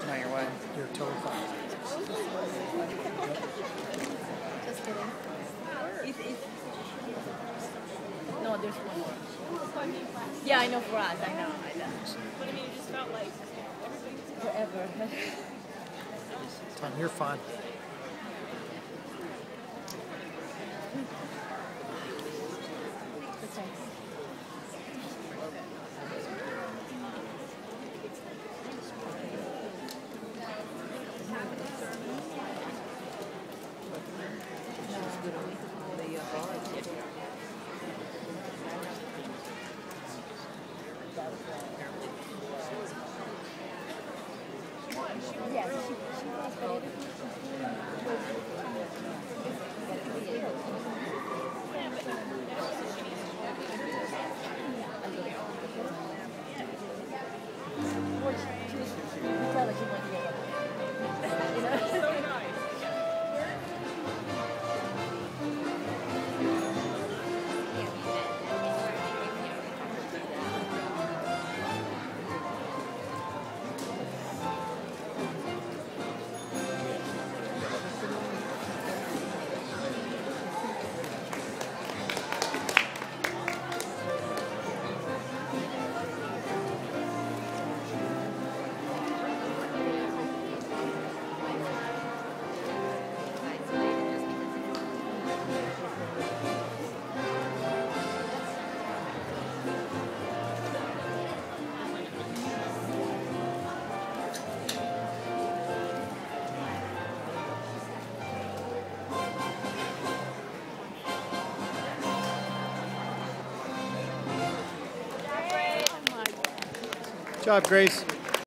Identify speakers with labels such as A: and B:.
A: No, you're what?
B: You're totally fine.
C: Just kidding. No, there's one more. Yeah, I know for us. I know.
D: But I mean, it just felt like
C: Forever.
B: Tom, you're fine.
C: Okay. Yes, she was, but everything
B: Good job, Grace.